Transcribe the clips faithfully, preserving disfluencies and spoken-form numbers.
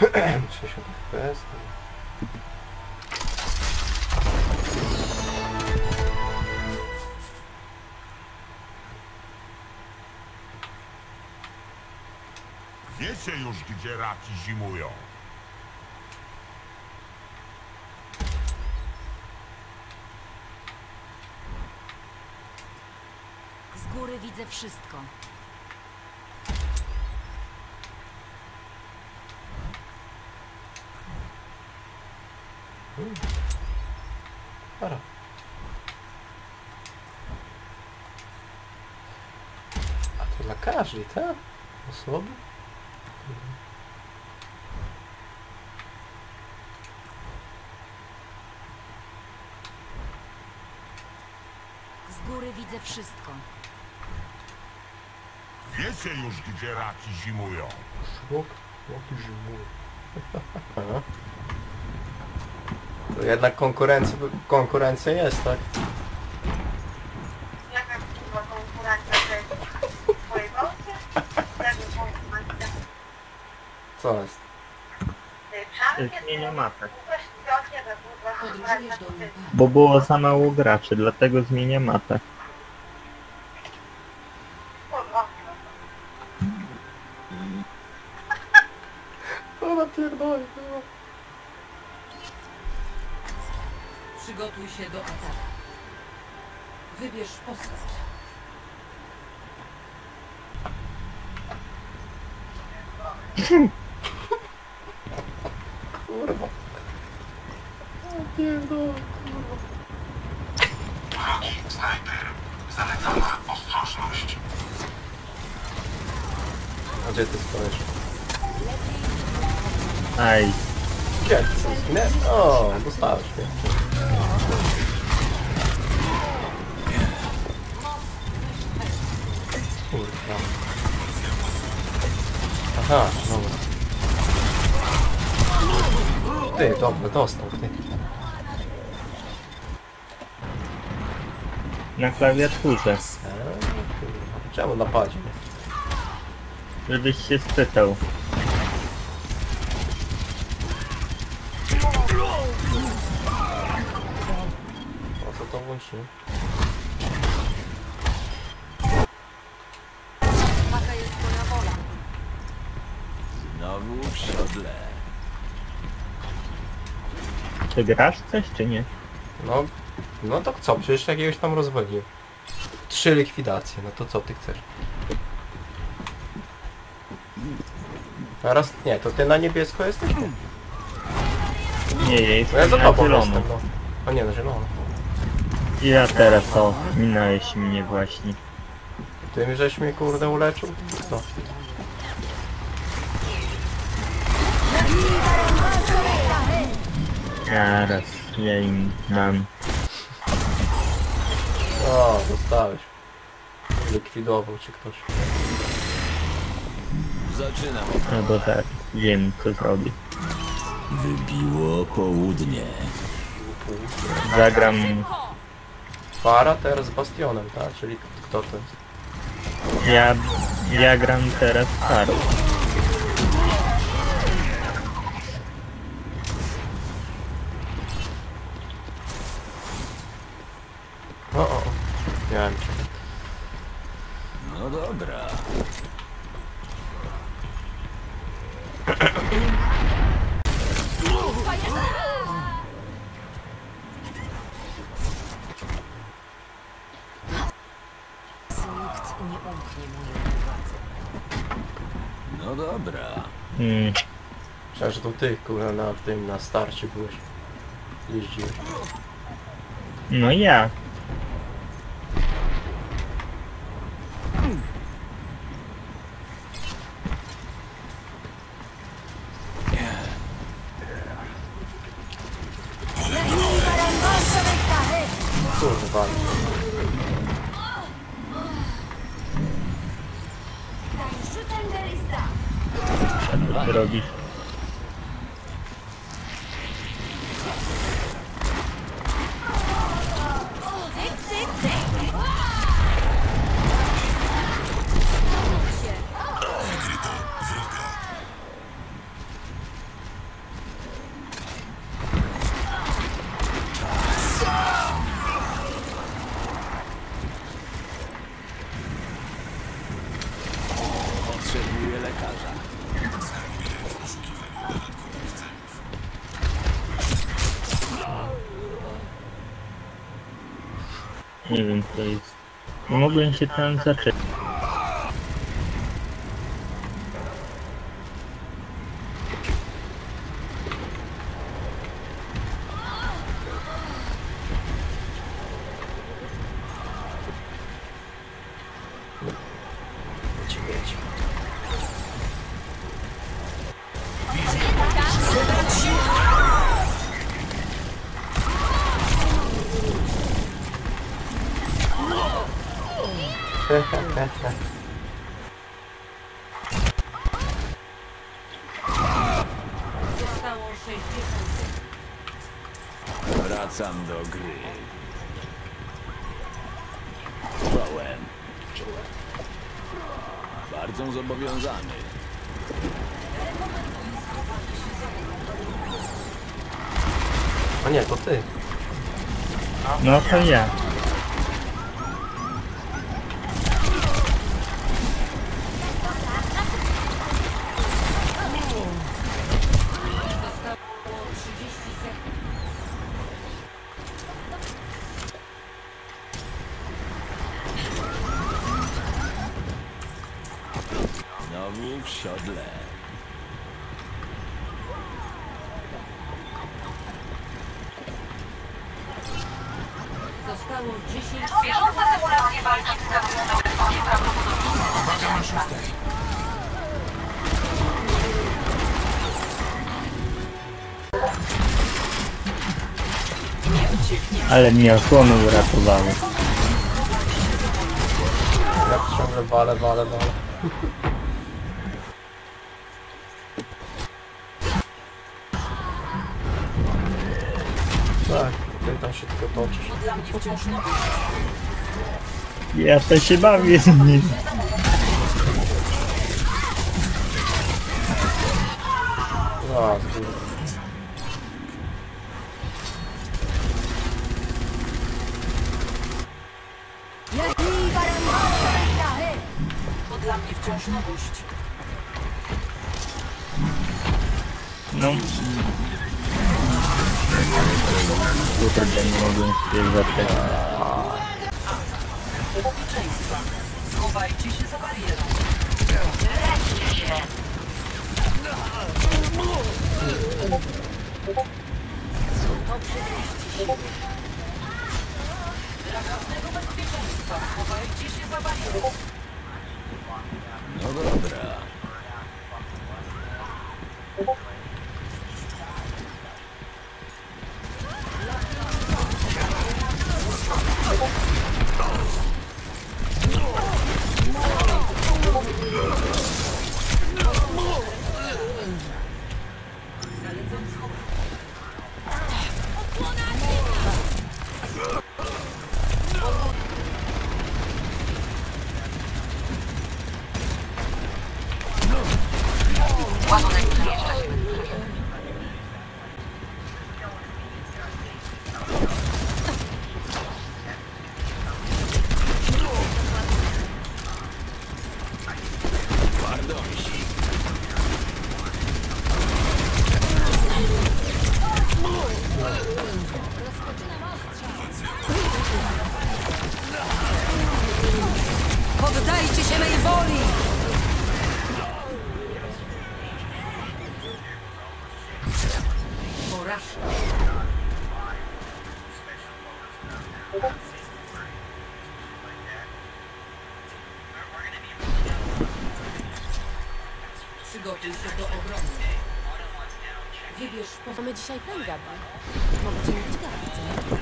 sześćdziesiąt F P S. Wiecie już, gdzie raki zimują. Z góry widzę wszystko. Hmm. Para. A to dla każdej, tak? Osoby? Z góry widzę wszystko. Wiecie już, gdzie raki zimują. Szlok? Jaki zimują? To jednak konkurencja, konkurencja jest, tak? Jaka była konkurencja tej twojej Polsce? Jaka konkurencja? Co jest? Tej Czarnej? Zmienia mapę. Podróżujesz do Lupa. Bo było za mało graczy, dlatego zmienia mapę. O, napierdolę, no. Przygotuj się do ataku. Wybierz postać. Kurwa. Napierdolę, kurwa. Wrogi snajper. Zalecana ostrożność. A gdzie ty stoisz? Aj, Gdzie ty zginę? O, dostałeś mnie. Kurwa. Aha, dobra. Ty, dobra, dostał, ty. na klawiaturze. Eee, kurwa. Czemu napadzi mnie? Żebyś się spytał. O co to włączy? Taka jest twoja wola. Znowu w siodle. Czy grasz coś, czy nie? No, no to co? Przecież jakiegoś tam rozwaliłem. Trzy likwidacje, no to co ty chcesz? Teraz nie, to ty na niebiesko jesteś? Nie. Nie, ja No ja za jestem na tobą zielono. jestem, no. O nie, na zielono. Ja teraz o, minąłeś mnie właśnie. Ty mi żeś mnie kurde uleczył? Co? Zaraz, ja im mam. O, dostałeś. Likwidował cię ktoś. Zaczynam. No bo tak, wiem co zrobię. Wybiło południe. Zagram... Para teraz z Bastionem, tak? Czyli kto to jest? Ja... ja gram teraz Farą. O, o, o. Miałem cię. No dobra. Nikt nie umknie mojej uwadze. No dobra. Hmm, Przecież to ty kurde na tym, na starcie byłeś. Jeździłeś. no ja. Kurwa. Co ty robisz? Nie wiem co jest. Nie mogłem się tam zacząć. Leci, leci. Zostało sześćdziesiąt sekund. Wracam do gry. Czołem. Bardzo zobowiązany. A nie, to ty. No to ja. Zostało trzydzieści sekund. Znowu w siodle. Zostało dziesięć sekund. Ale mnie osłony uratowały. Ja ciągle walę, walę, walę. Tak, ty tam się tylko toczysz. Dla mnie wciąż nowy. Ja to się bawię z nim. A, kurde. To dla mnie wciąż nowość. No. Kurde, nie mogłem się zaczekać. Bezpieczeństwa. Schowajcie się za barierą. To przywieźcie siły. Dla własnego bezpieczeństwa schowajcie się za barierą. No dobra. Poddajcie się mej woli! Porażka. Przygotuj się do obrony. Wybierz po... Mamy dzisiaj plan, Gabi. Mogę cię mówić Gabi, co?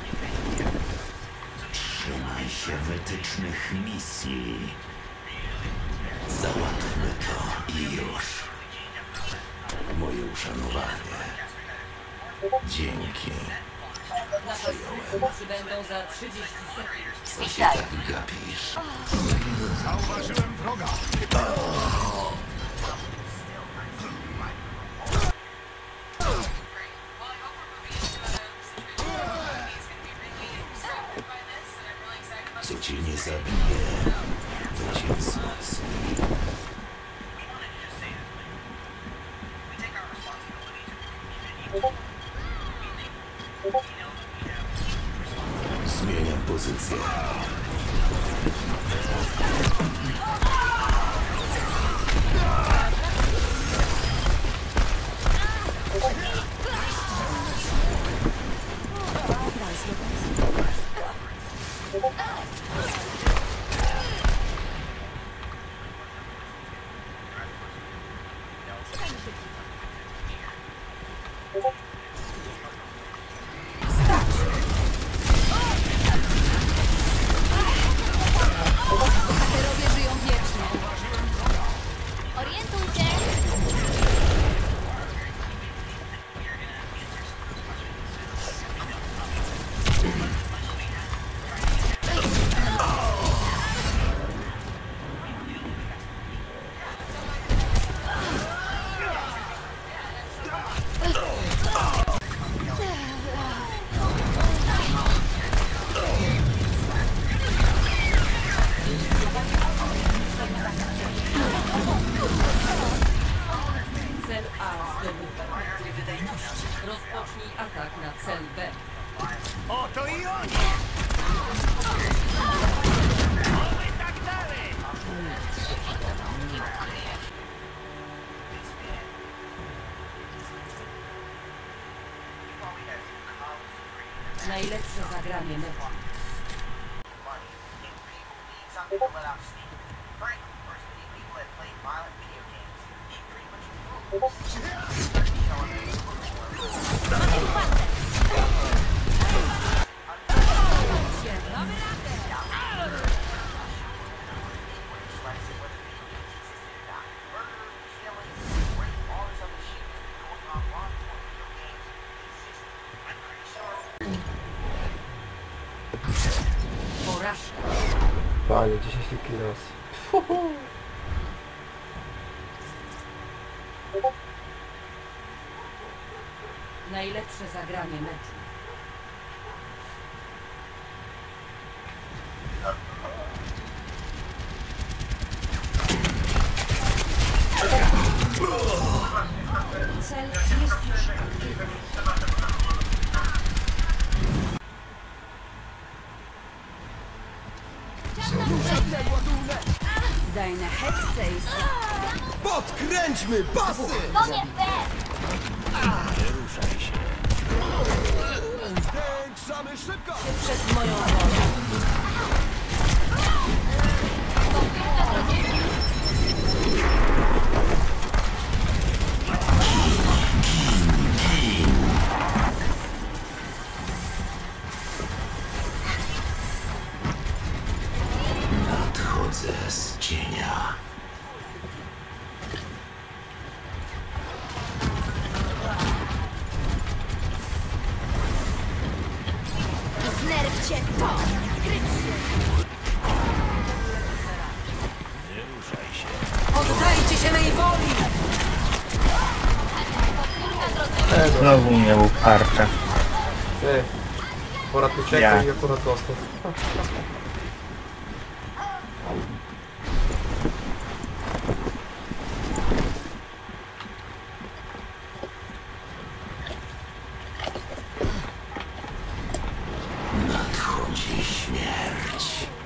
Trzymaj się wytycznych misji. Załatwmy to i już. Moje uszanowanie. Dzięki. Napastnicy przybędą za trzydzieści sekund. Co się tak gapisz? Zauważyłem wroga. Co cię nie zabije, to cię wzmocni. Zmieniam pozycję. Bohaterowie żyją wiecznie. Orientuj się! Cel A zdobyty. Rozpocznij atak na cel B. Oto i oni! Najlepsze zagranie meczu. Some people let off steam. Frankly, personally, people that play violent video games need pretty much Porażka. Panie, dziesięć likwidacji. Najlepsze zagranie meczu. Cel jest już Deine Hexe ist Podkręćmy pasy! To nie fair! Ruszaj się. Zwiększamy szybkość! przez moją wolę. Nadchodzę z cienia. Znerwcie to! Nie ruszaj się. Oddajcie się mej woli! Znowu mnie uparcza. Ty, pora tu czekać Ja. i akurat dostał. Nadchodzi śmierć.